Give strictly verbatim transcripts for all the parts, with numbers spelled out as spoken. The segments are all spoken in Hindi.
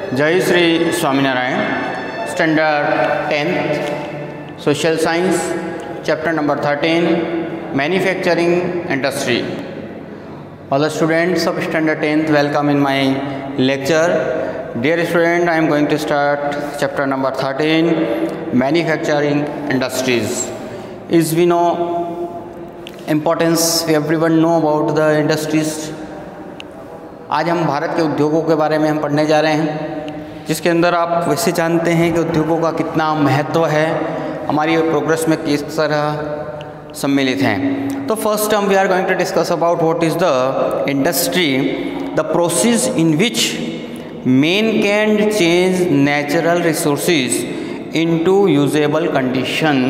जय Shri Swaminarayan. Standard tenth social science chapter number thirteen manufacturing industry. All the students of standard tenth, welcome in my lecture. Dear student, I am going to start chapter number thirteen manufacturing industries. As we know importance, everyone know about the industries. आज हम भारत के उद्योगों के बारे में हम पढ़ने जा रहे हैं, जिसके अंदर आप वैसे जानते हैं कि उद्योगों का कितना महत्व है, हमारी प्रोग्रेस में किस तरह सम्मिलित हैं। तो फर्स्ट हम we are going to discuss about what is the industry, the process in which man can change natural resources into usable condition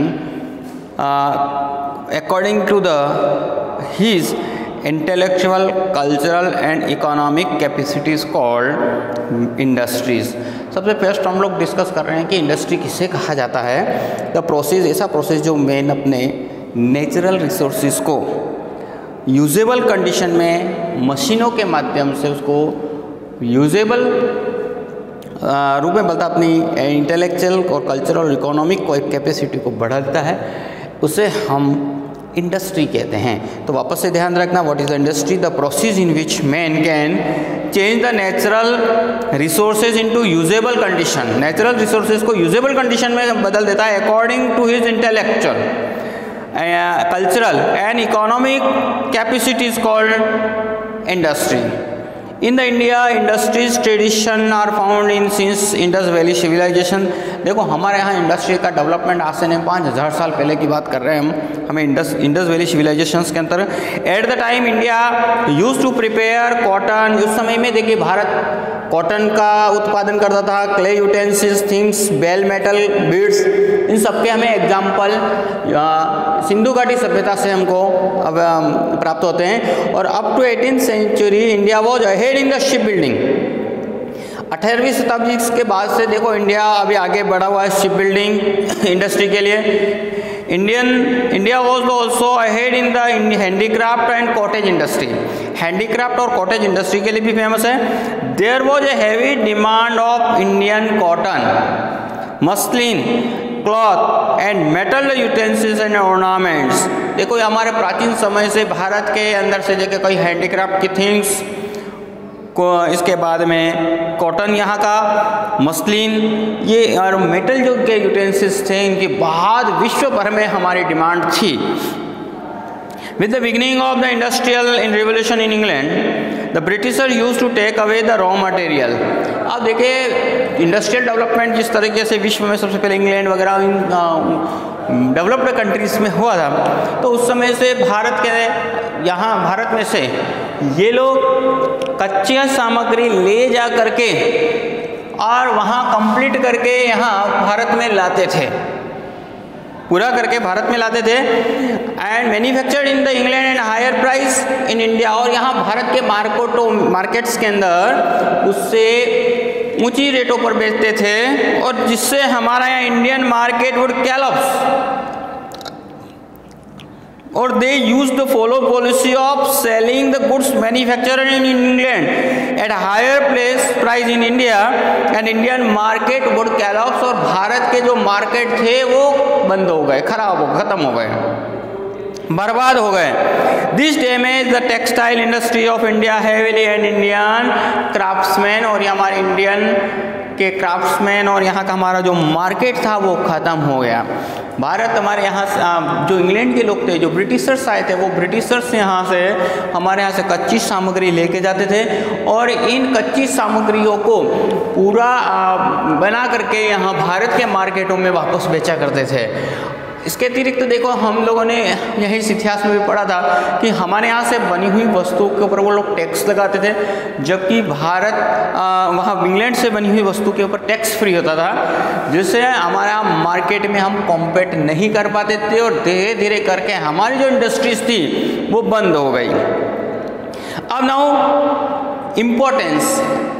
according to the his intellectual, cultural and economic capacities called industries। सबसे फर्स्ट हम लोग डिस्कस कर रहे हैं कि इंडस्ट्री किसे कहा जाता है। द प्रोसेस, ऐसा प्रोसेस जो मेन अपने नेचुरल रिसोर्सेज को यूजेबल कंडीशन में मशीनों के माध्यम से उसको यूजेबल रूप में बदलता, अपनी इंटेलेक्चुअल और कल्चरल और इकोनॉमिक कैपेसिटी को बढ़ा देता है, उसे हम इंडस्ट्री कहते हैं। तो वापस से ध्यान रखना, what is the industry, the process in which man can change the natural resources into usable condition. Natural resources को यूजेबल कंडीशन में बदल देता है according to his intellectual, cultural and economic capacities called industry. In the India industries tradition are found in since Indus valley civilization. देखो हमारे यहाँ इंडस्ट्री का डेवलपमेंट आज से नहीं पाँच हज़ार साल पहले की बात कर रहे हैं हम, हमें इंडस इंडस वैली सिविलाइजेशन के अंदर at the time India use to prepare cotton. उस समय में देखिए भारत कॉटन का उत्पादन करता था, clay utensils, things, bell metal, beads, इन सबके हमें एग्जाम्पल सिंधु घाटी सभ्यता से हमको अब प्राप्त होते हैं। और up to eighteen century India was ahead in the ship building. अठारहवीं शताब्दी के बाद से देखो इंडिया अभी आगे बढ़ा हुआ है शिप बिल्डिंग इंडस्ट्री के लिए। Indian India was also ahead in the handicraft and cottage industry. Handicraft और कॉटेज इंडस्ट्री के लिए भी फेमस है। There was a heavy demand of Indian cotton, muslin, cloth and metal utensils and ornaments. देखो हमारे प्राचीन समय से भारत के अंदर से देखिए कई हैंडीक्राफ्ट की थिंग्स को, इसके बाद में कॉटन यहाँ का, मसलिन, ये और मेटल जो के यूटेंसिल्स थे, इनके बाद विश्व भर में हमारी डिमांड थी। With the beginning of the industrial in revolution in England, the britisher use to take away the raw material. अब देखिए इंडस्ट्रियल डेवलपमेंट जिस तरीके से विश्व में सबसे पहले इंग्लैंड वगैरह डेवलप्ड कंट्रीज में हुआ था, तो उस समय से भारत के यहाँ भारत में से ये लोग कच्ची सामग्री ले जा करके और वहाँ कंप्लीट करके यहाँ भारत में लाते थे, पूरा करके भारत में लाते थे। And manufactured in the England and higher price in India. और यहाँ भारत के मार्केटों मार्केट्स के अंदर उससे ऊंची रेटों पर बेचते थे, और जिससे हमारा यहाँ इंडियन मार्केट वुड कैलप्स, और they use the follow policy of selling the goods manufactured in England at higher place price in India and Indian market would collapse. और भारत के जो मार्केट थे वो बंद हो गए, खराब हो खत्म हो गए, बर्बाद हो गए। This damage the textile industry of India heavily and Indian craftsman. और ये हमारे इंडियन के क्राफ्ट्समैन और यहाँ का हमारा जो मार्केट था वो ख़त्म हो गया। भारत हमारे यहाँ जो इंग्लैंड के लोग थे, जो ब्रिटिशर्स आए थे, वो ब्रिटिशर्स यहाँ से हमारे यहाँ से कच्ची सामग्री लेके जाते थे और इन कच्ची सामग्रियों को पूरा बना करके यहाँ भारत के मार्केटों में वापस बेचा करते थे। इसके अतिरिक्त तो देखो हम लोगों ने यही इतिहास में भी पढ़ा था कि हमारे यहाँ से बनी हुई वस्तुओं के ऊपर वो लोग टैक्स लगाते थे, जबकि भारत वहाँ इंग्लैंड से बनी हुई वस्तु के ऊपर टैक्स फ्री होता था, जिससे हमारा मार्केट में हम कॉम्पीट नहीं कर पाते थे और धीरे धीरे करके हमारी जो इंडस्ट्रीज थी वो बंद हो गई। अब नाउ इम्पोर्टेंस,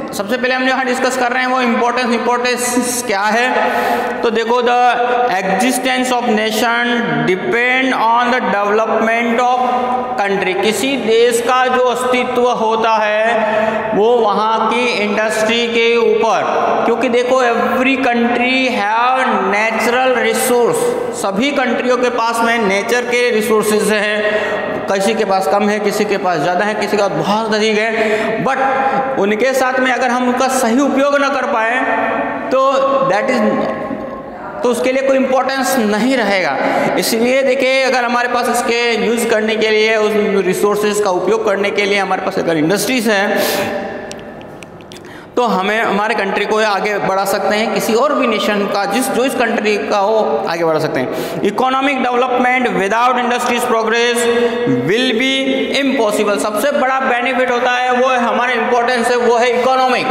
सबसे पहले हम जो यहाँ डिस्कस कर रहे हैं वो इम्पोर्टेंस इम्पोर्टेंस क्या है। तो देखो, the existence of nation depend on the development of country. किसी देश का जो अस्तित्व होता है वो वहाँ की इंडस्ट्री के ऊपर, क्योंकि देखो every country have natural resource. सभी कंट्रियों के पास में नेचर के रिसोर्सेज हैं, किसी के पास कम है, किसी के पास ज़्यादा है, किसी के पास बहुत अधिक है, बट उनके साथ में अगर हम उनका सही उपयोग न कर पाए तो दैट इज तो उसके लिए कोई इम्पोर्टेंस नहीं रहेगा। इसलिए देखिए, अगर हमारे पास इसके यूज़ करने के लिए, उस रिसोर्सेज का उपयोग करने के लिए हमारे पास अगर इंडस्ट्रीज़ हैं तो हमें हमारे कंट्री को आगे बढ़ा सकते हैं, किसी और भी नेशन का जिस जो इस कंट्री का हो आगे बढ़ा सकते हैं। Economic development without industries progress will be impossible. सबसे बड़ा बेनिफिट होता है वो है हमारे इम्पोर्टेंस है वो है इकोनॉमिक।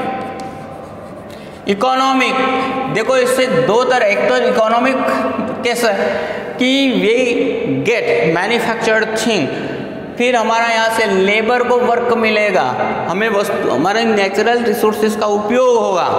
इकोनॉमिक देखो, इससे दो तरह, एक तो इकोनॉमिक कैसा कि वी गेट मैन्युफैक्चर्ड थिंग, फिर हमारा यहाँ से लेबर को वर्क मिलेगा, हमें वस्तु हमारे नेचुरल रिसोर्सेज का उपयोग होगा,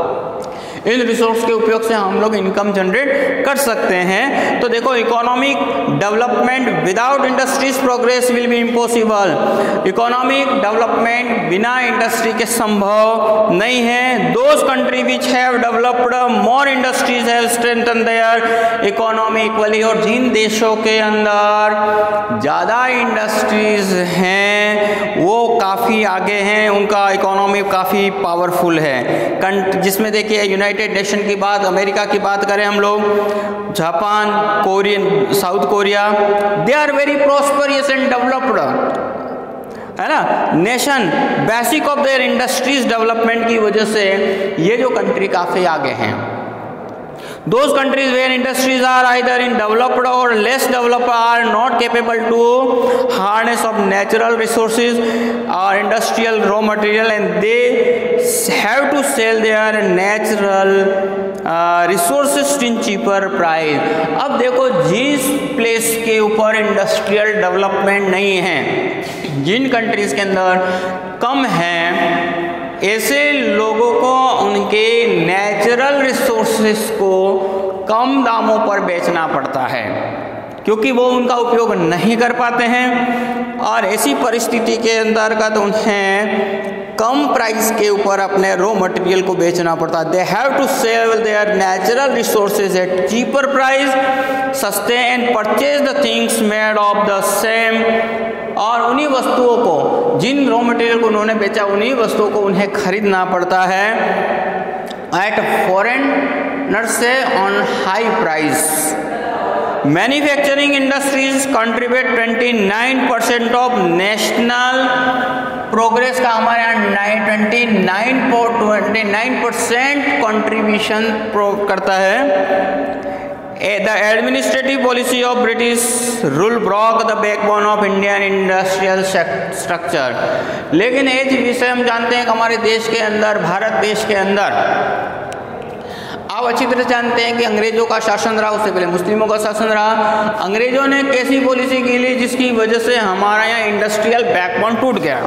इन रिसोर्स के उपयोग से हम लोग इनकम जनरेट कर सकते हैं। तो देखो, economic development without industries progress will be impossible. Economic development बिना इंडस्ट्री के संभव नहीं है। Those country which have developed more industries have strengthen their economy equally. और जिन देशों के अंदर ज़्यादा इंडस्ट्रीज हैं वो काफ़ी आगे हैं, उनका इकोनॉमी काफ़ी पावरफुल है। कंट्री जिसमें देखिए यूनाइटेड नेशन की बात, अमेरिका की बात करें हम लोग, Japan, Korean, South Korea, they are very prosperous and developed, है ना nation. Basic of their industries development की वजह से ये जो कंट्री काफ़ी आगे हैं। Those countries where industries are either in developed or less developed are not capable to harness of natural resources or industrial raw material, and they have to sell their natural uh, resources in cheaper price। अब देखो, जिस प्लेस के ऊपर इंडस्ट्रियल डेवलपमेंट नहीं है, जिन कंट्रीज के अंदर कम है, ऐसे लोगों को उनके नेचुरल रिसोर्सेस को कम दामों पर बेचना पड़ता है, क्योंकि वो उनका उपयोग नहीं कर पाते हैं। और ऐसी परिस्थिति के अंतर्गत उन्हें कम प्राइस के ऊपर अपने रॉ मटेरियल को बेचना पड़ता है। They have to sell their natural resources at cheaper price, सस्ते and purchase the things made of the same. और उन्हीं वस्तुओं को, जिन रॉ मटेरियल को उन्होंने बेचा, उन्हीं वस्तुओं को उन्हें खरीदना पड़ता है एट फॉरेनर से on high price. Manufacturing industries contribute उनतीस परसेंट ऑफ नेशनल प्रोग्रेस का हमारे यहाँ उनतीस परसेंट कंट्रीब्यूशन करता है। The administrative policy of British rule broke the backbone of Indian industrial structure। लेकिन एक विषय हम जानते हैं कि हमारे देश के अंदर, भारत देश के अंदर, आप अच्छी तरह जानते हैं कि अंग्रेजों का शासन रहा, उससे पहले मुस्लिमों का शासन रहा। अंग्रेजों ने कैसी पॉलिसी की ली जिसकी वजह से हमारा यहाँ इंडस्ट्रियल बैकबोन टूट गया।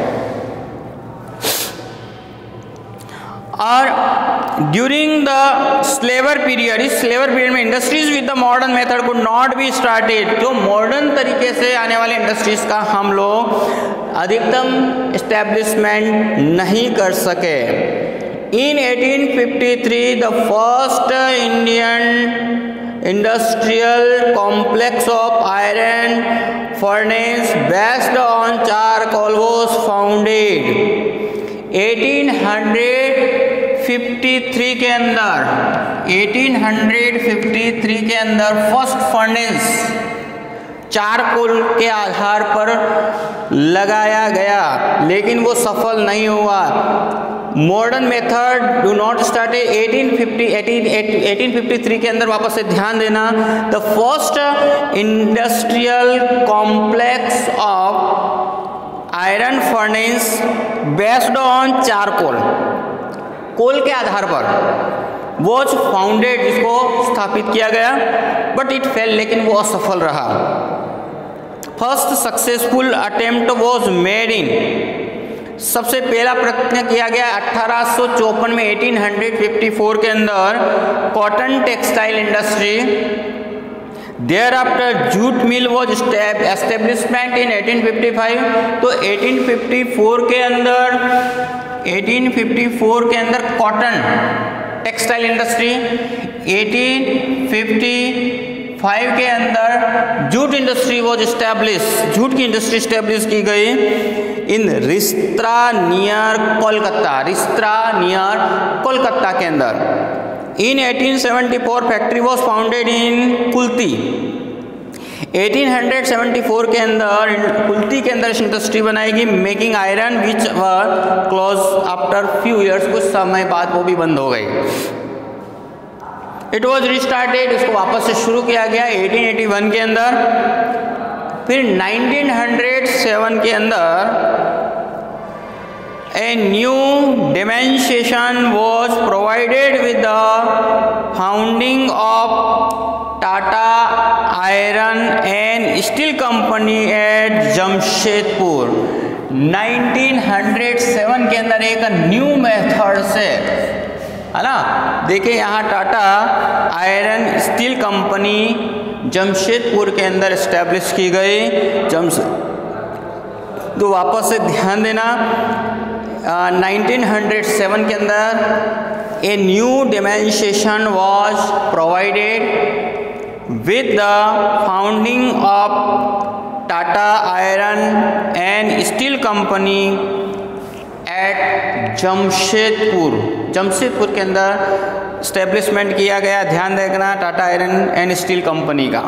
और ड्यूरिंग द स्लेवर पीरियड, इस स्लेवर पीरियड में industries with the modern method could not be started. जो मॉडर्न तरीके से आने वाले इंडस्ट्रीज का हम लोग अधिकतम इस्टेब्लिशमेंट नहीं कर सके। In eighteen fifty three the first Indian industrial complex of iron furnace based on charcoal was founded. Eighteen fifty three के अंदर एटीन फिफ्टी थ्री के अंदर फर्स्ट फर्नेस चारकोल के आधार पर लगाया गया, लेकिन वो सफल नहीं हुआ। Modern method do not start eighteen fifty three के अंदर, वापस से ध्यान देना, the first industrial complex of iron furnace based on charcoal, coal के आधार पर वॉज फाउंडेड, जिसको स्थापित किया गया, बट इट फेल, लेकिन वो असफल रहा। First successful attempt was made in सबसे पहला प्रयत्न किया गया अठारह सौ चौपन में अठारह सौ चौवन के अंदर cotton textile industry. Thereafter jute mill was establishment in अठारह सौ पचपन। तो अठारह सौ चौवन के अंदर अठारह सौ चौवन के अंदर कॉटन टेक्सटाइल इंडस्ट्री, अठारह सौ पचपन के अंदर jute industry was establish, jute की इंडस्ट्री एस्टैब्लिश की गई in Rishra near Kolkata, Rishra near Kolkata के अंदर। इन अठारह सौ चौहत्तर factory was founded in Kulti. अठारह सौ चौहत्तर के अंदर कुल्ती के अंदर इंडस्ट्री बनाएगी making iron which were close after few years, कुछ समय बाद वो भी बंद हो गई। इट वॉज रिस्टार्टेड, इसको वापस से शुरू किया गया अठारह सौ इक्यासी के अंदर। फिर उन्नीस सौ सात के अंदर a new dimension was provided with the founding of Tata iron and steel company at Jamshedpur. उन्नीस सौ सात के अंदर एक न्यू मेथड से, है ना, देखिए यहाँ Tata iron steel company Jamshedpur के अंदर इस्टेब्लिश की गई। जमशेद तो वापस से ध्यान देना, उन्नीस सौ सात के अंदर a new dimension was provided with the founding of Tata iron and steel company at Jamshedpur. Jamshedpur के अंदर स्टैब्लिशमेंट किया गया। ध्यान देखना, Tata iron and steel company का।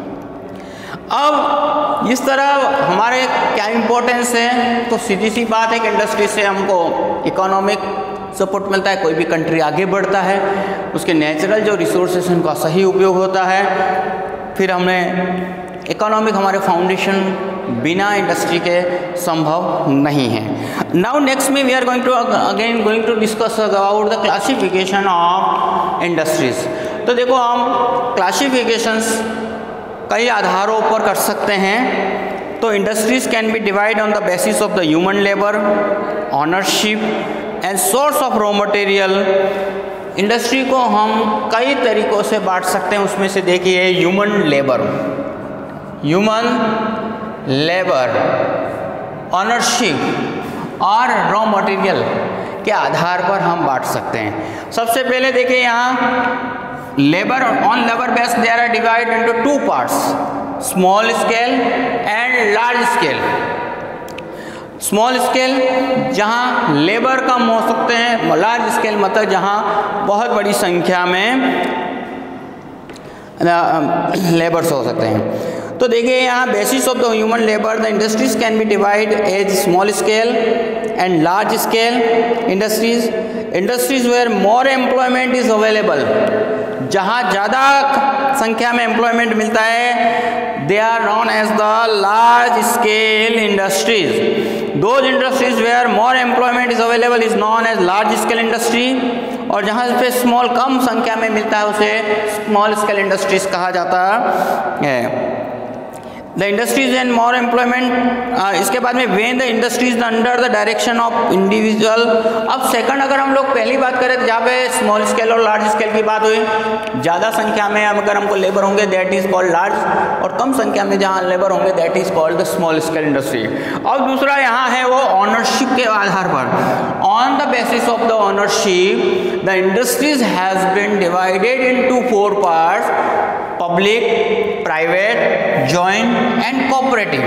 अब इस तरह हमारे क्या इम्पोर्टेंस है, तो सीधी सी बात है कि इंडस्ट्री से हमको इकोनॉमिक सपोर्ट मिलता है। कोई भी कंट्री आगे बढ़ता है, उसके नेचुरल जो रिसोर्सेस उनका सही उपयोग होता है। फिर हमें इकोनॉमिक हमारे फाउंडेशन बिना इंडस्ट्री के संभव नहीं है। नाउ नेक्स्ट में we are going to again going to discuss about the classification of industries. तो देखो, हम क्लासिफिकेशंस कई आधारों पर कर सकते हैं। तो industries can be divide on the basis of the human labour, ownership and source of raw material. Industry को हम कई तरीक़ों से बांट सकते हैं। उसमें से देखिए, human labour, human labour, ownership और रॉ मटेरियल के आधार पर हम बांट सकते हैं। सबसे पहले देखिए, यहाँ labour, on labour base there are divide into two parts, small scale and large scale. Small scale जहाँ लेबर कम हो सकते हैं, लार्ज स्केल मतलब जहाँ बहुत बड़ी संख्या में लेबर्स हो सकते हैं। तो देखिए, यहाँ basis of the human labour, the industries can be divide as small scale and large scale industries. Industries where more employment is available, जहाँ ज़्यादा संख्या में एम्प्लॉयमेंट मिलता है, they are known as the large scale industries. Those industries where more employment is available is known as large scale industry. और जहाँ पे स्मॉल कम संख्या में मिलता है उसे स्मॉल स्केल इंडस्ट्रीज कहा जाता है। The industries and more employment, इसके बाद में when the industries under the direction of individual. अब सेकंड अगर हम लोग पहली बात करें तो जहाँ पे स्मॉल स्केल और लार्ज स्केल की बात हुई, ज़्यादा संख्या में अगर हमको लेबर होंगे दैट इज कॉल्ड लार्ज, और कम संख्या में जहाँ लेबर होंगे that is called the small scale industry. और दूसरा यहाँ है वो ऑनरशिप के आधार पर। On the basis of the ownership the industries has been divided into four parts, public, private, joint and cooperative.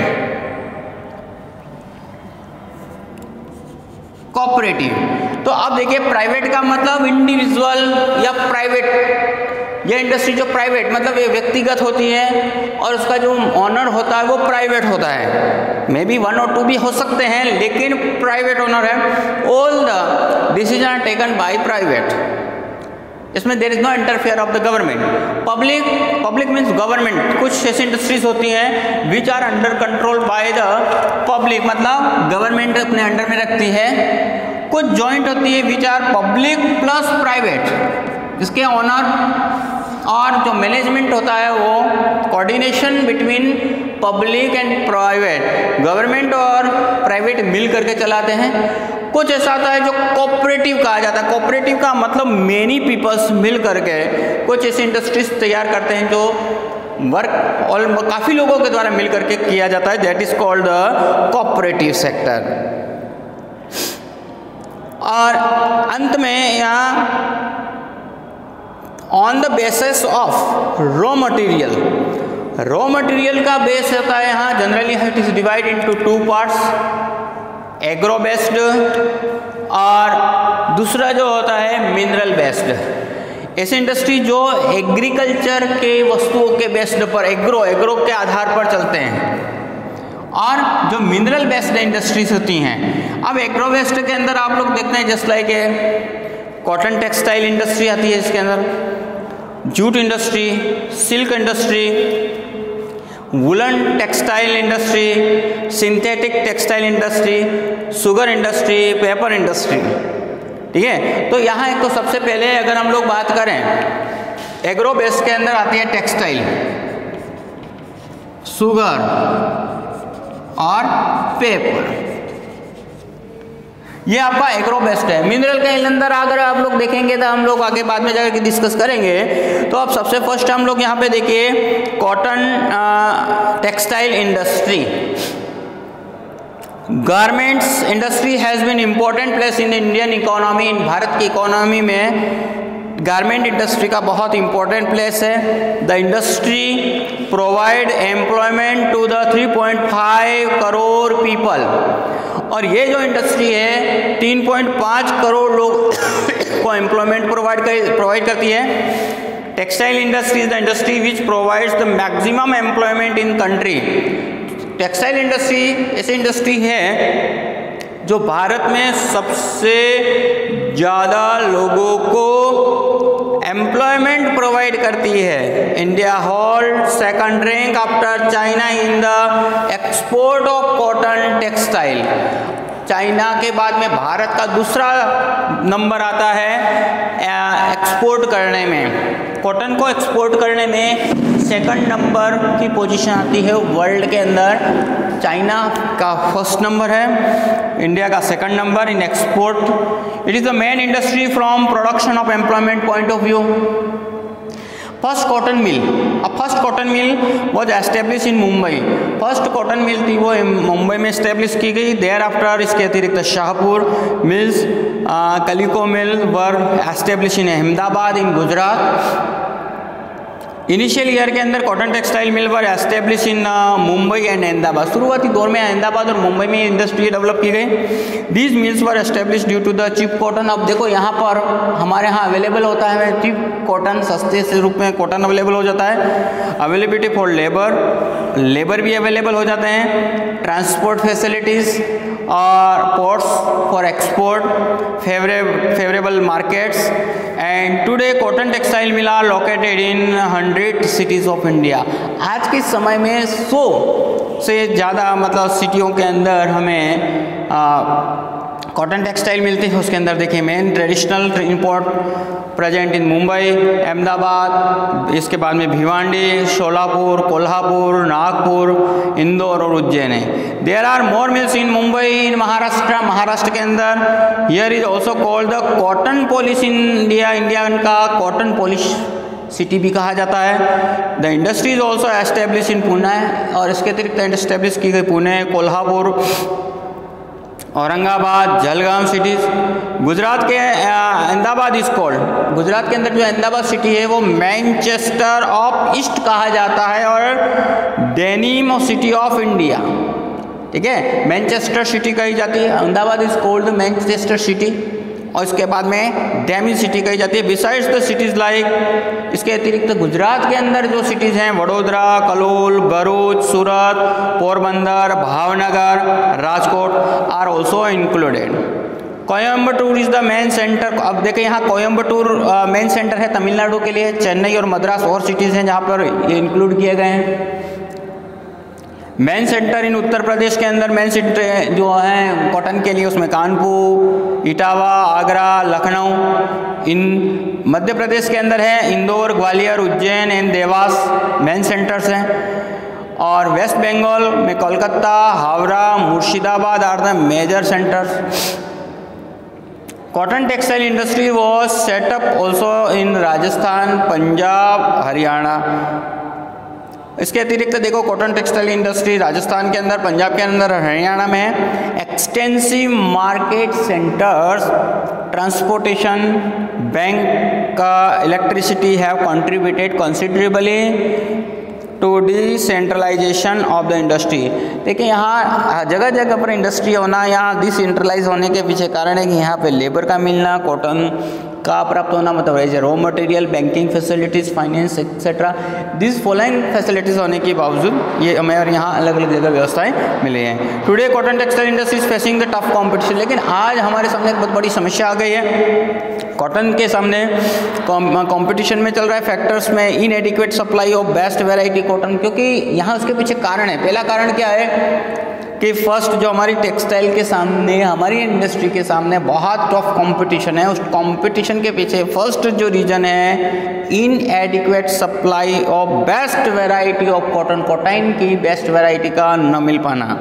Cooperative तो अब देखिए, प्राइवेट का मतलब इंडिविजुअल या प्राइवेट, ये इंडस्ट्री जो प्राइवेट मतलब ये व्यक्तिगत होती है और उसका जो ऑनर होता है वो प्राइवेट होता है। मे बी वन और टू भी हो सकते हैं, लेकिन प्राइवेट ओनर है। All the decision are taken by private, इसमें there is no interfere of the government. Public, public means government. कुछ ऐसी इंडस्ट्रीज होती हैं which are under control by the public, मतलब गवर्नमेंट अपने अंडर में रखती है। कुछ जॉइंट होती है which are public plus private, जिसके ऑनर और जो मैनेजमेंट होता है वो coordination between public and private, government और प्राइवेट मिल करके चलाते हैं। कुछ ऐसा आता है जो कोऑपरेटिव कहा जाता है। कोऑपरेटिव का मतलब मेनी पीपल्स मिल करके कुछ ऐसी इंडस्ट्रीज तैयार करते हैं जो वर्क और काफ़ी लोगों के द्वारा मिल करके किया जाता है, that is called the cooperative sector. और अंत में यहाँ on the basis of raw material, raw material का बेस होता है यहाँ generally it is divide into two parts, agro based और दूसरा जो होता है मिनरल बेस्ड। ऐसी इंडस्ट्री जो एग्रीकल्चर के वस्तुओं के बेस्ड पर एग्रो एग्रो के आधार पर चलते हैं, और जो मिनरल बेस्ड इंडस्ट्रीज होती हैं। अब एग्रो बेस्ड के अंदर आप लोग देखते हैं just like cotton textile industry आती है, इसके अंदर jute industry, silk industry, woollen textile industry, synthetic textile industry, sugar industry, paper industry. ठीक है, तो यहाँ एक तो सबसे पहले अगर हम लोग बात करें एग्रो बेस के अंदर आती है टेक्सटाइल, शुगर और पेपर, ये आपका एग्रो बेस्ड है। मिनरल के अंदर अगर आप लोग देखेंगे तो हम लोग आगे बाद में जाकर के डिस्कस करेंगे। तो अब सबसे फर्स्ट हम लोग यहाँ पे देखिए cotton textile industry, garments industry has been important place in Indian economy. In Bharat की इकोनॉमी में गारमेंट इंडस्ट्री का बहुत इंपॉर्टेंट प्लेस है। The industry provide employment to the three point five crore people, और ये जो इंडस्ट्री है तीन पॉइंट पाँच करोड़ लोग को एम्प्लॉयमेंट प्रोवाइड कर प्रोवाइड करती है। Textile industry is the industry which provides the maximum employment in country. Textile industry ऐसी इंडस्ट्री है जो भारत में सबसे ज़्यादा लोगों को एम्प्लॉयमेंट प्रोवाइड करती है। India hold second rank after China in the export of cotton textile. China के बाद में भारत का दूसरा नंबर आता है एक्सपोर्ट करने में, कॉटन को एक्सपोर्ट करने में सेकंड नंबर की पोजीशन आती है वर्ल्ड के अंदर। चाइना का फर्स्ट नंबर है, इंडिया का second number in export. It is the main industry from production of employment point of view. First cotton mill, अब first cotton mill was establish in Mumbai. First cotton mill थी वो मुंबई में एस्टेब्लिश की गई। देयर आफ्टर इसके अतिरिक्त Shahpur mills, calico mill were establish in Ahmedabad in Gujarat. Initial year के अंदर cotton textile mill were establish in Mumbai and Ahmedabad. शुरुआती दौर में अहमदाबाद और मुंबई में इंडस्ट्री डेवलप की गई। These mills were establish due to the cheap cotton. अब देखो यहाँ पर हमारे यहाँ अवेलेबल होता है चीप कॉटन, सस्ते से रूप में कॉटन अवेलेबल हो जाता है। अवेलेबिलिटी फॉर लेबर, लेबर भी अवेलेबल हो जाते हैं। ट्रांसपोर्ट फैसिलिटीज़ और ports for export, favourable markets. And today cotton textile mill are located in hundred cities of India. आज के समय में सौ से ज़्यादा मतलब सिटियों के अंदर हमें कॉटन टेक्सटाइल मिलती है। उसके अंदर देखिए main traditional import present in Mumbai, Ahmedabad, इसके बाद में भिवांडी, शोलापुर, कोल्हापुर, नागपुर, इंदौर और उज्जैन है। There are more mills in Mumbai in Maharashtra. Maharashtra के अंदर here is also called the cotton polis in India. India का कॉटन पॉलिश सिटी भी कहा जाता है। The industry is also establish in Pune, और इसके अतिरिक्त एस्टेब्लिश की गई पुणे, कोल्हापुर, औरंगाबाद, जलगांव सिटीज़। गुजरात के अहमदाबाद इज कॉल्ड, गुजरात के अंदर जो अहमदाबाद सिटी है वो मैनचेस्टर ऑफ ईस्ट कहा जाता है और डेनिम सिटी ऑफ इंडिया। ठीक है, मैनचेस्टर सिटी कही जाती है, Ahmedabad is called Manchester city, और इसके बाद में डेनिम सिटी कही जाती है। बिसाइड्स द सिटीज़ लाइक, इसके अतिरिक्त गुजरात के अंदर जो सिटीज़ हैं Vadodara, Kalol, Bharuch, Surat, Porbandar, Bhavnagar, Rajkot are also included. Coimbatore is the main centre. अब देखें यहाँ कोयम्बटूर मेन सेंटर है तमिलनाडु के लिए। चेन्नई और मद्रास और सिटीज़ हैं जहाँ पर ये इंक्लूड किए गए हैं। मेन सेंटर इन उत्तर प्रदेश के अंदर मेन सिटी जो हैं कॉटन के लिए उसमें कानपुर, इटावा, आगरा, लखनऊ। इन मध्य प्रदेश के अंदर है Indore, Gwalior, Ujjain and Dewas main centres हैं। और वेस्ट बंगाल में Kolkata, Howrah, Murshidabad are the major centres. Cotton textile industry was set up also in Rajasthan, Punjab, Haryana. इसके अतिरिक्त देखो कॉटन टेक्सटाइल इंडस्ट्री राजस्थान के अंदर, पंजाब के अंदर, हरियाणा में है। Extensive market centres, transportation, bank का, electricity have contributed considerably to decentralisation of the industry. देखिए यहाँ जगह जगह पर इंडस्ट्री होना, यहाँ डिसेंट्रलाइज होने के पीछे कारण है कि यहाँ पे लेबर का मिलना, कॉटन का प्राप्त होना, मतलब ऐसे raw material, banking facilities, finance etcetera, this following facilities होने के बावजूद ये हमें और यहाँ अलग अलग जगह व्यवस्थाएं मिली हैं। Today cotton textile industry is facing the tough competition. लेकिन आज हमारे सामने एक बहुत बड़ी समस्या आ गई है। कॉटन के सामने कंपटीशन में चल रहा है फैक्टर्स में inadequate supply of best variety cotton, क्योंकि यहाँ उसके पीछे कारण है। पहला कारण क्या है कि फर्स्ट जो हमारी टेक्सटाइल के सामने, हमारी इंडस्ट्री के सामने बहुत टफ कंपटीशन है। उस कंपटीशन के पीछे फर्स्ट जो रीजन है inadequate supply of best variety of cotton, cotton की बेस्ट वैरायटी का न मिल पाना।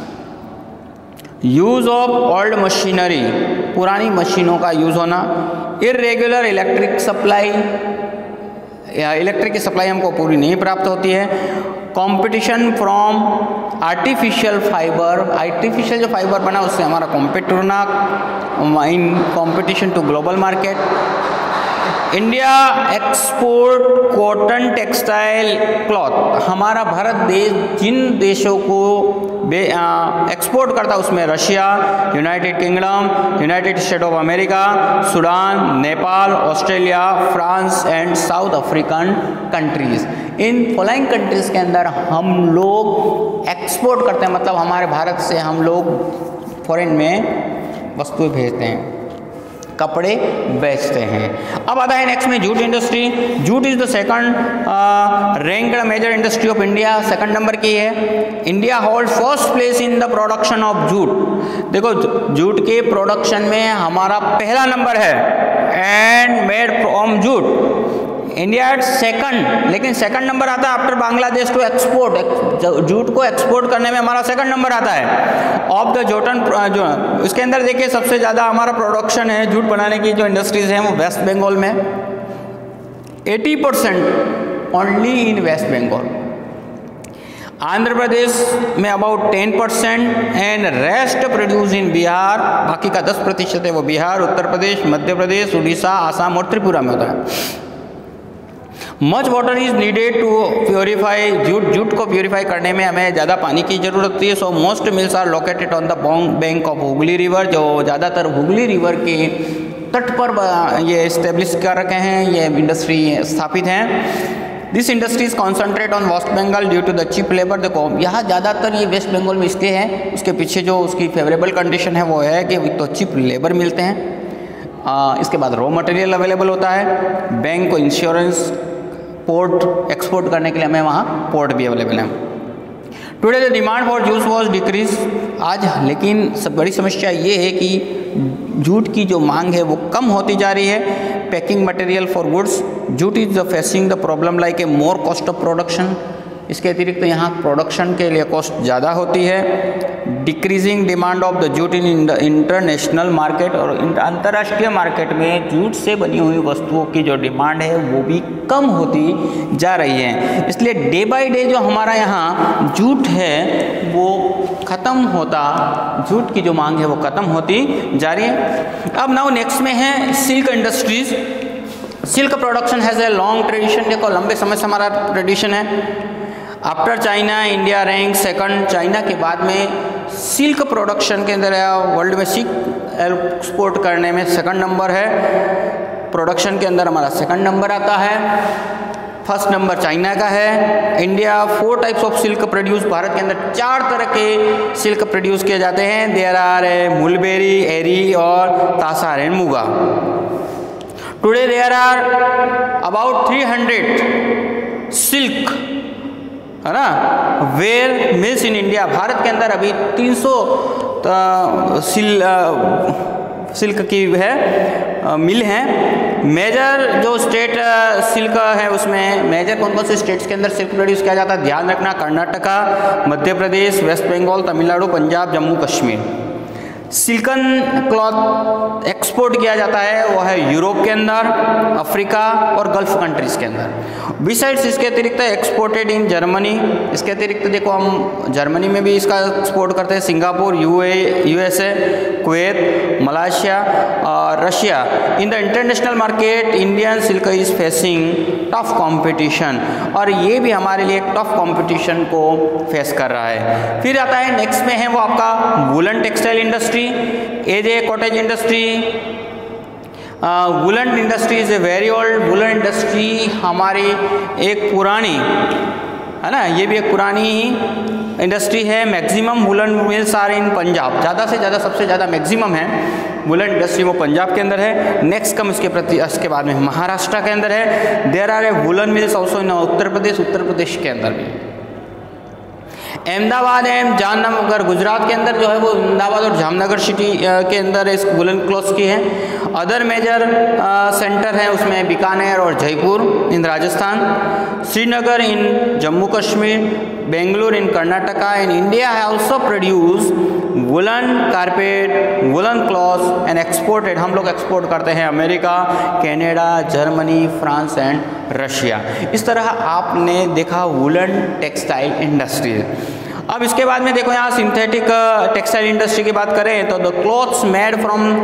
यूज़ ऑफ ओल्ड मशीनरी, पुरानी मशीनों का यूज़ होना। इरेगुलर इलेक्ट्रिक सप्लाई, इलेक्ट्रिक की सप्लाई हमको पूरी नहीं प्राप्त होती है। Competition from artificial fibre, artificial जो फाइबर बना उससे हमारा कॉम्पिट होना in competition to global market. India export cotton textile cloth, हमारा भारत देश जिन देशों को एक्सपोर्ट करता है उसमें Russia, United Kingdom, United State of America, Sudan, Nepal, Australia, France and South African countries. In following countries के अंदर हम लोग एक्सपोर्ट करते हैं, मतलब हमारे भारत से हम लोग फॉरेन में वस्तुएं भेजते हैं, कपड़े बेचते हैं। अब आता है नेक्स्ट में jute industry. Jute is the second ranked major industry of India, second number की है। India hold first place in the production of jute. देखो जूट के प्रोडक्शन में हमारा पहला नंबर है and made from jute. India second, लेकिन सेकंड नंबर आता है after Bangladesh to export. Jute को एक्सपोर्ट करने में हमारा सेकंड नंबर आता है ऑफ द जोटन। जो इसके अंदर देखिए सबसे ज़्यादा हमारा प्रोडक्शन है जूट बनाने की जो इंडस्ट्रीज हैं वो वेस्ट बंगाल में, अस्सी percent only in waste Bengal. Andhra Pradesh में about ten percent and rest produce in Bihar, बाकी का दस प्रतिशत है वो बिहार, उत्तर प्रदेश, मध्य प्रदेश, उड़ीसा, आसाम और त्रिपुरा में होता है। Much water is needed to purify jute, jute को प्योरीफाई करने में हमें ज़्यादा पानी की जरूरत होती है। So most mills are located on the bank of Hooghly river, जो ज़्यादातर हुगली रिवर के तट पर ये इस्टेब्लिश कर रखे हैं, ये इंडस्ट्री स्थापित हैं। This industries concentrate on West Bengal due to the cheap labour. देखो यहाँ ज़्यादातर ये वेस्ट बंगाल में इसलिए है, उसके पीछे जो उसकी फेवरेबल कंडीशन है वो है कि तो चीप लेबर मिलते हैं, आ, इसके बाद रॉ मटेरियल अवेलेबल होता है, बैंक को इंश्योरेंस, पोर्ट एक्सपोर्ट करने के लिए हमें वहाँ पोर्ट भी अवेलेबल है। Today the demand for jute was decrease. आज लेकिन सब बड़ी समस्या ये है कि जूट की जो मांग है वो कम होती जा रही है। Packing material for goods, jute is the facing the problem like a more cost of production. इसके अतिरिक्त यहाँ प्रोडक्शन के लिए कॉस्ट ज़्यादा होती है। Decreasing demand of the jute in international market, और अंतर्राष्ट्रीय मार्केट में जूट से बनी हुई वस्तुओं की जो डिमांड है वो भी कम होती जा रही है। इसलिए डे बाय डे जो हमारा यहाँ जूट है वो ख़त्म होता, जूट की जो मांग है वो ख़त्म होती जा रही है। अब नाउ नेक्स्ट में है silk industries. Silk production has a long tradition. देखो लंबे समय से हमारा ट्रेडिशन है। After China India rank second, China के बाद में सिल्क प्रोडक्शन के अंदर वर्ल्ड में सिल्क एक्सपोर्ट करने में सेकंड नंबर है। प्रोडक्शन के अंदर हमारा सेकंड नंबर आता है, फर्स्ट नंबर चाइना का है। India four types of silk produce, Bharat के अंदर चार तरह के सिल्क प्रोड्यूस किए जाते हैं। देयर आर मुलबेरी, एरी और tasar and muga. Today there are about three hundred silk, है ना, where mills in India. Bharat के अंदर अभी तीन सौ सिल, सिल्क की है मिल हैं। मेजर जो स्टेट सिल्क है उसमें मेजर कौन कौन से स्टेट्स के अंदर सिल्क प्रोड्यूस किया जाता है, ध्यान रखना, Karnataka, Madhya Pradesh, West Bengal, Tamil Nadu, Punjab, Jammu Kashmir. Silken cloth export किया जाता है वो है यूरोप के अंदर, अफ्रीका और गल्फ कंट्रीज के अंदर। बिसाइड्स इसके अतिरिक्त एक्सपोर्टेड इन जर्मनी, इसके अतिरिक्त देखो हम जर्मनी में भी इसका एक्सपोर्ट करते हैं, Singapore, UA USA, Kuwait, Malaysia और Russia. In the international market Indian silk is facing tough competition, और ये भी हमारे लिए एक टफ कंपटीशन को फेस कर रहा है। फिर आता है नेक्स्ट में है वो आपका woollen textile industry, as a cottage industry. Woollen industry is a very old, woollen industry हमारी एक पुरानी है ना, ये भी एक पुरानी ही इंडस्ट्री है। Maximum woollen mills are in Punjab, ज़्यादा से ज़्यादा सबसे ज़्यादा मैक्सिमम है वुलन इंडस्ट्री वो पंजाब के अंदर है। नेक्स्ट कम इसके प्रति इसके बाद में महाराष्ट्र के अंदर है। There are a woollen mills also in Uttar Pradesh, Uttar Pradesh के अंदर भी। अहमदाबाद एंड जामनगर गुजरात के अंदर जो है वो अहमदाबाद और जामनगर सिटी के अंदर इस वुलन क्लॉथ्स की है। अदर मेजर सेंटर है उसमें बीकानेर और Jaipur in Rajasthan, Srinagar in Jammu Kashmir, Bengaluru in Karnataka. In India है also produce woollen carpet, woollen cloths and exported, हम लोग एक्सपोर्ट करते हैं America, Canada, Germany, France and Russia. इस तरह आपने देखा वुलन टेक्सटाइल इंडस्ट्री। अब इसके बाद में देखो यहाँ सिंथेटिक टेक्सटाइल इंडस्ट्री की बात करें तो the cloths made from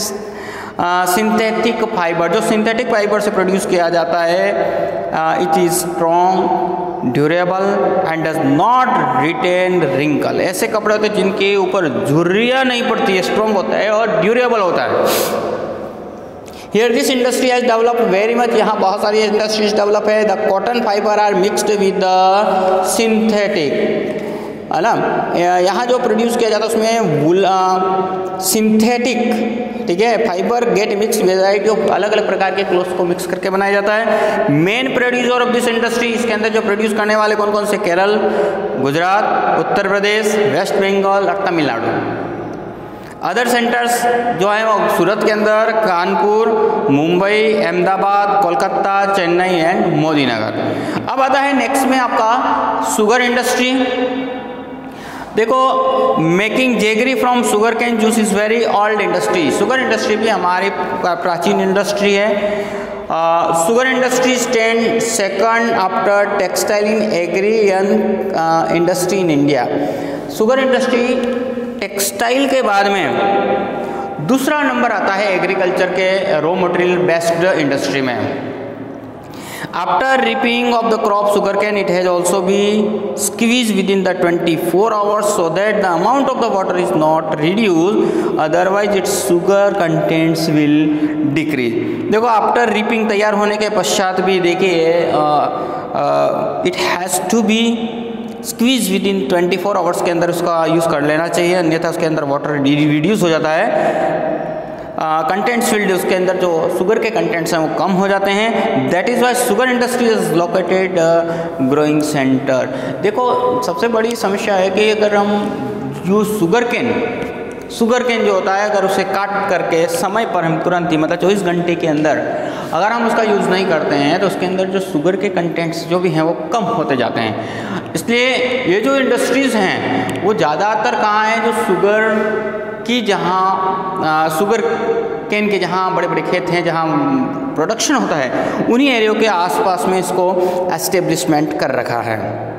synthetic fibre, जो सिंथेटिक फाइबर से प्रोड्यूस किया जाता है, it is strong, durable and does not retain wrinkle. ऐसे कपड़े होते हैं जिनके ऊपर झुर्रियाँ नहीं पड़ती है, स्ट्रॉन्ग होता है और ड्यूरेबल होता है। Here this industry has developed very much, यहाँ बहुत सारी इंडस्ट्रीज डेवलप है। The cotton fibre are mixed with the synthetic, है ना, यहाँ जो प्रोड्यूस किया जाता है उसमें वुल सिंथेटिक, ठीक है, fibre get mix variety of अलग अलग प्रकार के क्लोथ्स को मिक्स करके बनाया जाता है। Main producer of this industry, इसके अंदर जो प्रोड्यूस करने वाले कौन कौन से, केरल, गुजरात, उत्तर प्रदेश, वेस्ट बंगाल और तमिलनाडु। अदर सेंटर्स जो है वो सूरत के अंदर, कानपुर, मुंबई, अहमदाबाद, कोलकाता, चेन्नई एंड मोदी नगर। अब आता है नेक्स्ट में आपका शुगर इंडस्ट्री। देखो making jaggery from sugar cane juice is very old industry. Sugar industry भी हमारी प्राचीन इंडस्ट्री है। Sugar industry stand second after textile in agri industry in India. Sugar industry textile के बाद में दूसरा नंबर आता है एग्रीकल्चर के रॉ मटेरियल बेस्ड इंडस्ट्री में। After ripping of the crop sugar cane it has also be squeeze within the twenty four hours so that the amount of the water is not reduce, otherwise its sugar contents will decrease. देखो आफ्टर रिपिंग तैयार होने के पश्चात भी देखिए it has to be squeeze within twenty four hours के अंदर उसका यूज़ कर लेना चाहिए, अन्यथा उसके अंदर वाटर रिड्यूस हो जाता है। कंटेंट्स फील्ड उसके अंदर जो शुगर के कंटेंट्स हैं वो कम हो जाते हैं। That is why sugar industry is located growing centre. देखो सबसे बड़ी समस्या है कि अगर हम use sugar cane sugar cane जो होता है अगर उसे काट करके समय पर हम तुरंत ही मतलब चौबीस घंटे के अंदर अगर हम उसका यूज़ नहीं करते हैं तो उसके अंदर जो शुगर के कंटेंट्स जो भी हैं वो कम होते जाते हैं। इसलिए ये जो इंडस्ट्रीज़ हैं वो ज़्यादातर कहाँ हैं, जो शुगर की जहाँ शुगर केन के जहाँ बड़े बड़े खेत हैं जहाँ प्रोडक्शन होता है उन्हीं एरियो के आसपास में इसको एस्टेब्लिशमेंट कर रखा है।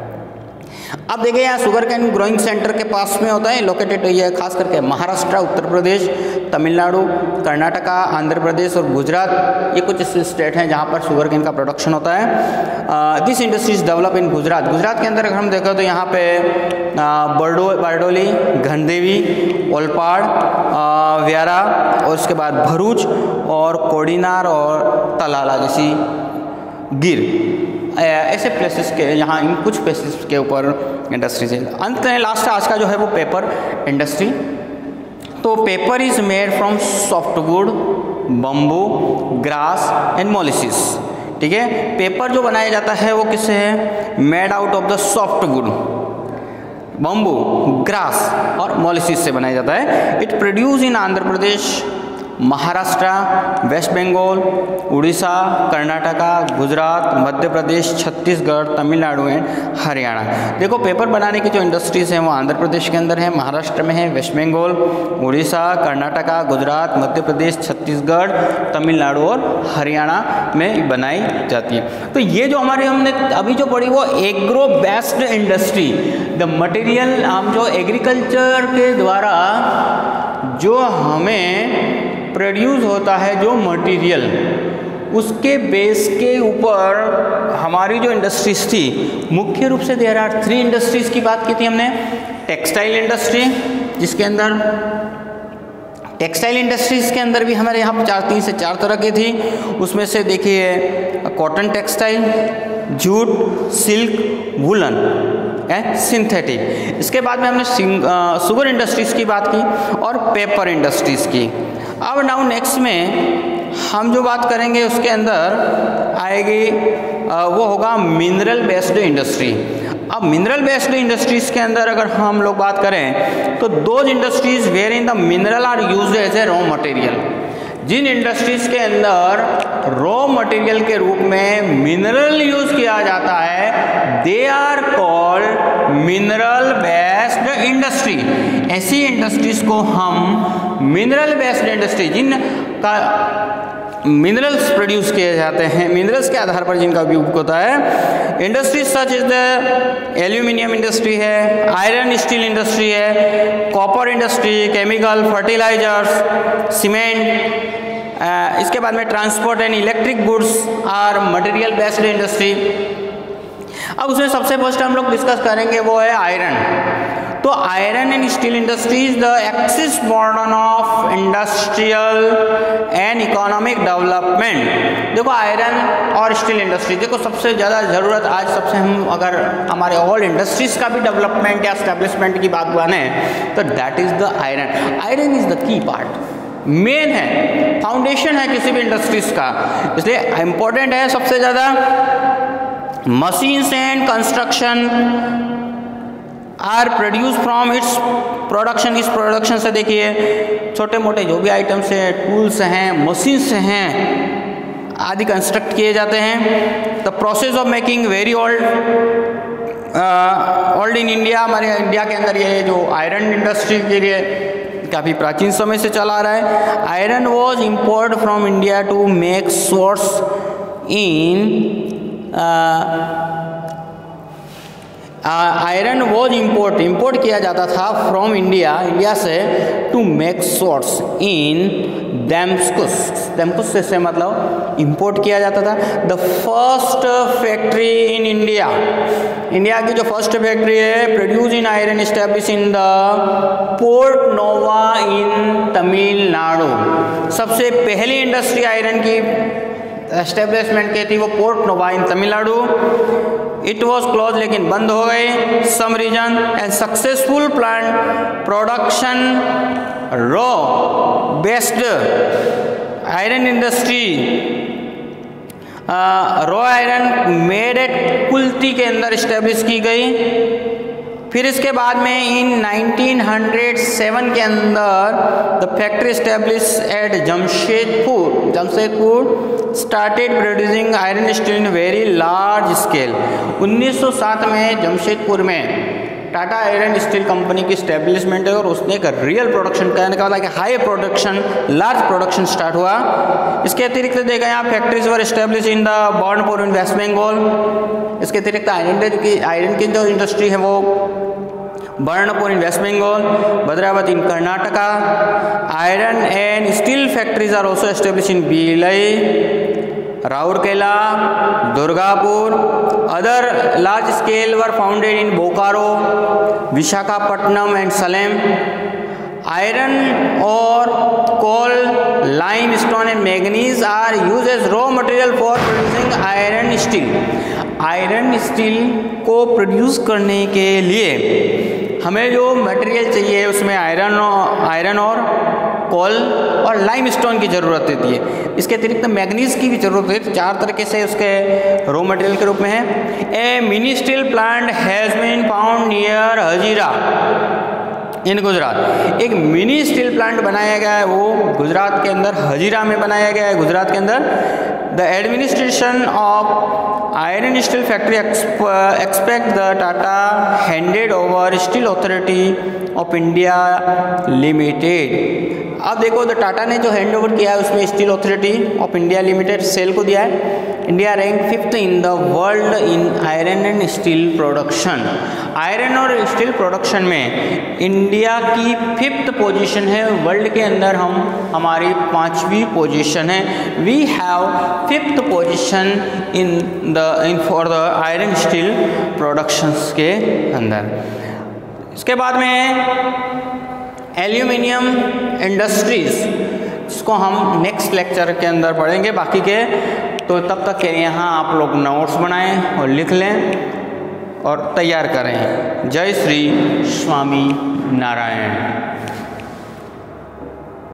अब देखिए यहाँ शुगर कैन ग्रोइंग सेंटर के पास में होता है, लोकेटेड ये खास करके महाराष्ट्र, उत्तर प्रदेश, तमिलनाडु, कर्नाटका, आंध्र प्रदेश और गुजरात, ये कुछ स्टेट हैं जहाँ पर शुगर कैन का प्रोडक्शन होता है। This industries develop in Gujarat. Gujarat के अंदर अगर हम देखें तो यहाँ पे बरडो बारडोली, घनदेवी, ओलपाड़, व्यारा और उसके बाद भरूच और कोडीनार और तलाला जैसी गिर ऐसे प्लेसेस के यहाँ इन कुछ प्लेसेस के ऊपर इंडस्ट्रीज है। अंत में लास्ट आज का जो है वो पेपर इंडस्ट्री। तो paper is made from softwood, bamboo, grass and molasses. ठीक है, पेपर जो बनाया जाता है वो किससे है, made out of the softwood, bamboo, grass और मोलिसिस से बनाया जाता है। It produce in Andhra Pradesh, Maharashtra, West Bengal, Orissa, Karnataka, Gujarat, Madhya Pradesh, Chhattisgarh, Tamil Nadu and Haryana. देखो पेपर बनाने की जो इंडस्ट्रीज़ हैं वो आंध्र प्रदेश के अंदर है, महाराष्ट्र में है, वेस्ट बंगाल, उड़ीसा, कर्नाटका, गुजरात, मध्य प्रदेश, छत्तीसगढ़, तमिलनाडु और हरियाणा में बनाई जाती है। तो ये जो हमारे हमने अभी जो पढ़ी वो agro based industry, the material, हम जो एग्रीकल्चर के द्वारा जो हमें प्रोड्यूस होता है जो मटेरियल, उसके बेस के ऊपर हमारी जो इंडस्ट्रीज थी, मुख्य रूप से देयर आर थ्री इंडस्ट्रीज की बात की थी हमने। टेक्सटाइल इंडस्ट्री, जिसके अंदर टेक्सटाइल इंडस्ट्रीज के अंदर भी हमारे यहाँ चार तीन से चार तरह की थी। उसमें से देखिए cotton textile, jute, silk, woollen and synthetic. इसके बाद में हमने शुगर इंडस्ट्रीज़ की बात की और पेपर इंडस्ट्रीज़ की। अब नाउ नेक्स्ट में हम जो बात करेंगे उसके अंदर आएगी वो होगा मिनरल बेस्ड इंडस्ट्री। अब मिनरल बेस्ड इंडस्ट्रीज़ के अंदर अगर हम लोग बात करें तो those industries where in the mineral are used as a raw material. जिन इंडस्ट्रीज़ के अंदर रॉ मटेरियल के रूप में मिनरल यूज किया जाता है, they are called mineral based industry. ऐसी इंडस्ट्रीज को हम मिनरल बेस्ड इंडस्ट्री, जिन का मिनरल्स प्रोड्यूस किए जाते हैं, मिनरल्स के आधार पर जिनका उपयोग होता है, industries such is the aluminium industry है, आयरन स्टील इंडस्ट्री है, copper industry, chemical, fertilisers, cement. Uh, इसके बाद में transport and electric goods are material based industry. अब उसमें सबसे फर्स्ट हम लोग डिस्कस करेंगे वो है आयरन। तो iron and steel industries the axis burden of industrial and economic development. देखो आयरन और स्टील इंडस्ट्री, देखो सबसे ज़्यादा ज़रूरत आज सबसे हम अगर हमारे ऑल इंडस्ट्रीज का भी डेवलपमेंट या एस्टेब्लिशमेंट की बात बने तो that is the iron. Iron is the key part, main है, फाउंडेशन है किसी भी इंडस्ट्रीज का, इसलिए इम्पोर्टेंट है सबसे ज़्यादा। Machines and construction are produce from its production. इस प्रोडक्शन से देखिए छोटे मोटे जो भी आइटम्स हैं, टूल्स हैं, मशीन्स हैं आदि कंस्ट्रक्ट किए जाते हैं। The process of making very old old in India. हमारे इंडिया के अंदर ये जो आयरन इंडस्ट्री के लिए काफ़ी प्राचीन समय से चला रहा है। Iron was import from India to make source in iron was import import किया जाता था फ्रॉम इंडिया इंडिया से to make source in Damascus. Damascus से, से मतलब इम्पोर्ट किया जाता था। The first factory in India, India की जो फर्स्ट फैक्ट्री है produce in iron establish in the Porto Novo in Tamil Nadu. सबसे पहली इंडस्ट्री आयरन की एस्टेब्लिशमेंट की थी वो Porto Novo in Tamil Nadu. It was close, लेकिन बंद हो गए some reason and successful plant production raw based iron industry raw iron made at Kulti के अंदर इस्टेब्लिश की गई। फिर इसके बाद में इन नाइनटीन हंड्रेड सेवन के अंदर the factory establish at Jamshedpur Jamshedpur started producing iron steel in very large scale. उन्नीस सौ सात में जमशेदपुर में टाटा आयरन स्टील कंपनी की स्टैब्लिशमेंट है और उसने एक रियल प्रोडक्शन कहने का मतलब कि high production, large production start हुआ। इसके अतिरिक्त देखा यहाँ factories were establish in the Burnpur in waste Bengal. इसके अतिरिक्त आयरन की आयरन की जो इंडस्ट्री है वो Burnpur in waste Bengal, Bhadravati in Karnataka. Iron and steel factories are also establish in Bhilai, Rourkela, Durgapur. Other large scale were founded in Bokaro, Visakhapatnam and Salem. Iron और coal, limestone and manganese are use as raw material for producing iron steel. Iron steel को प्रोड्यूस करने के लिए हमें जो मटेरियल चाहिए उसमें आयरन आयरन और कोल और लाइम स्टोन की ज़रूरत होती है। इसके अतिरिक्त मैग्नीज की भी ज़रूरत है। चार तरीके से उसके रॉ मटेरियल के रूप में है। A mini steel plant has been found near Hazira in Gujarat. एक मिनी स्टील प्लांट बनाया गया है, वो गुजरात के अंदर हजीरा में बनाया गया है, गुजरात के अंदर। The administration of iron steel factory expect the Tata handed over steel authority of India limited. अब देखो, द टाटा ने जो हैंड ओवर किया है उसमें steel authority of India limited SAIL को दिया है। India rank fifth in the world in iron and steel production. Iron और स्टील प्रोडक्शन में इंडिया की फिफ्थ पोजीशन है, वर्ल्ड के अंदर हम हमारी पांचवी पोजीशन है। We have fifth position in the in for the iron steel productions के अंदर। इसके बाद में एल्यूमिनियम इंडस्ट्रीज, जिसको हम नेक्स्ट लेक्चर के अंदर पढ़ेंगे बाकी के। तो तब तक के लिए यहाँ आप लोग नोट्स बनाएं और लिख लें और तैयार करें। जय श्री स्वामी नारायण।